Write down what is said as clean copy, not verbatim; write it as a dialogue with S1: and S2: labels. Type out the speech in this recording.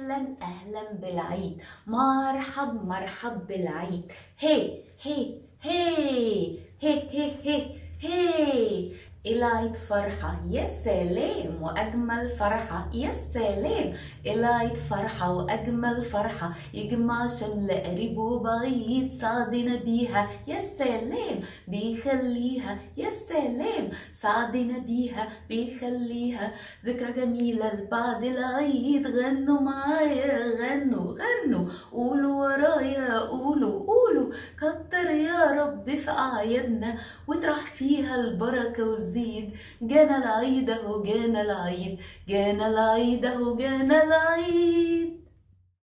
S1: أهلا أهلا بالعيد، مرحب مرحب بالعيد. هي هي هي هي هي هي هي العيد فرحة يا سلام، وأجمل فرحة يا سلام. العيد فرحة وأجمل فرحة، يجمع شمل قريب وبعيد، سعدنا بيها يا سلام بيخليها يا سلام، سعدنا بيها بيخليها ذكرى جميلة لبعد العيد. غنوا معايا غنوا غنوا، قولوا ورايا قولوا قولوا، كتر يا رب في أعيادنا وترح فيها البركة والزيد. جانا العيد اهو جانا العيد، جانا العيد اهو جانا العيد.